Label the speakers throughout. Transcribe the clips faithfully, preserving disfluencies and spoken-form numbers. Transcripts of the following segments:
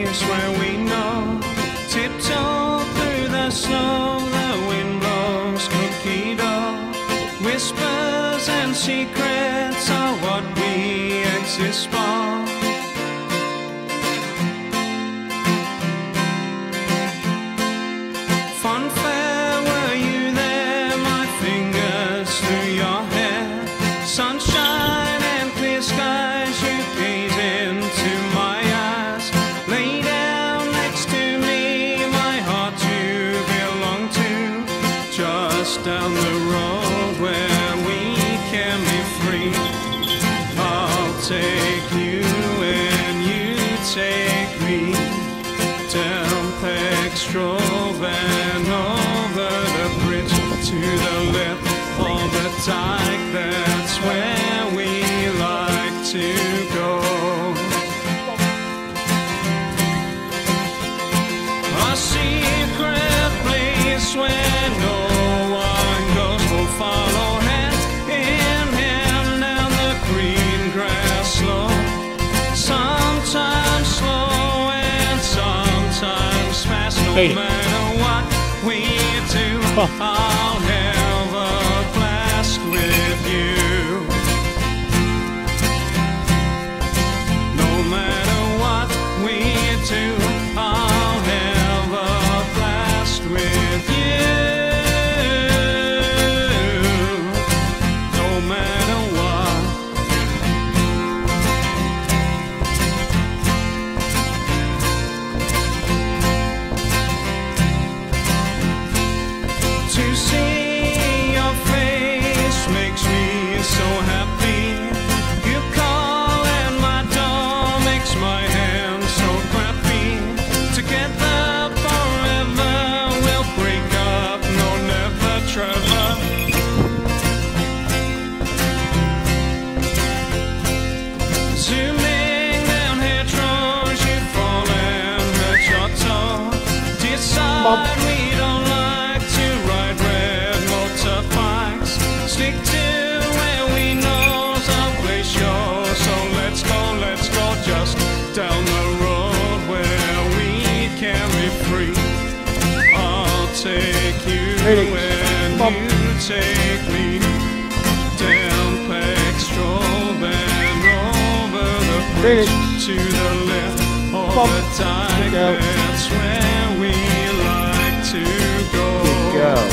Speaker 1: place where we know. Tiptoe through the snow, the wind blows cookie dough. Whispers and secrets are what we exist for. Funfair, were you there? My fingers through your hair. Sunshine and clear skies, you gaze into my eyes. Lay down next to me, my heart you belong to. Just down the road where we can be free. I'll take you and you take me down Pextrove and over the bridge to the left of the dike. That's where we like to go. A secret place where no one goes. We'll follow hand in hand down the green grass slope. Sometimes slow and sometimes fast. No
Speaker 2: Hey.
Speaker 1: matter what we do, I'll have a blast with you. No matter what we do, I'll have a blast with you. No matter what. To see your face makes me so happy. You call and my door makes my hands so clappy. Together forever, we'll break up, no never, Trevor. Zooming down hedgerows, you fall and hurt your toe. Decide we don't like to ride red motorbikes. Stick to where we know's our place yours. So let's go, let's go just down the road where we can be free. I'll take you and you take me down Pextrove and over the bridge to the left of the dike. That's where we like to go.
Speaker 2: Go.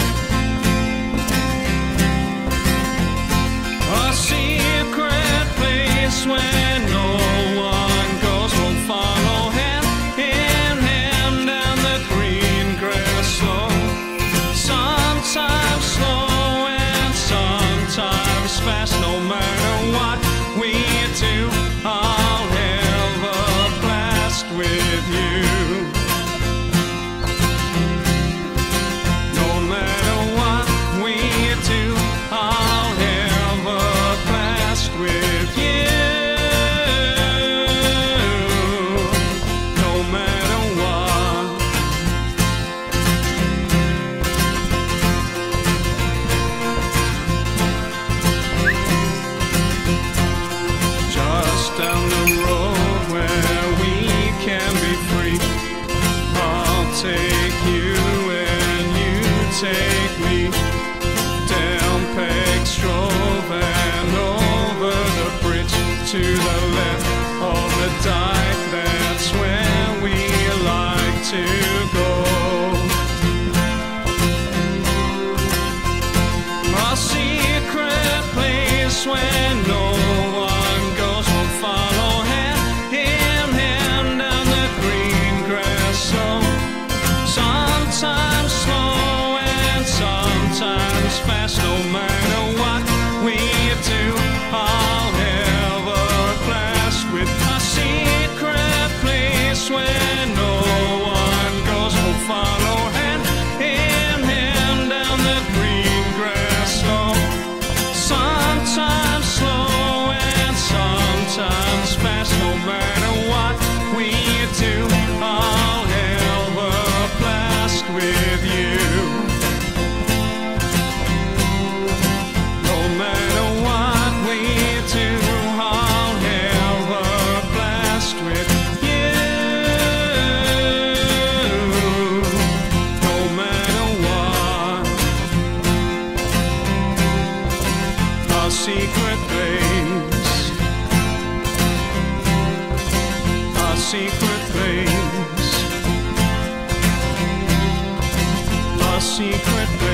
Speaker 1: A secret place where no one goes. We'll follow hand in hand down the green grass slope. Sometimes slow and sometimes fast. No matter what we do, I'll have a blast with you. No matter what we do, I'll have a blast with you. No matter what. Just down the road where we can be free. secret place, a secret place.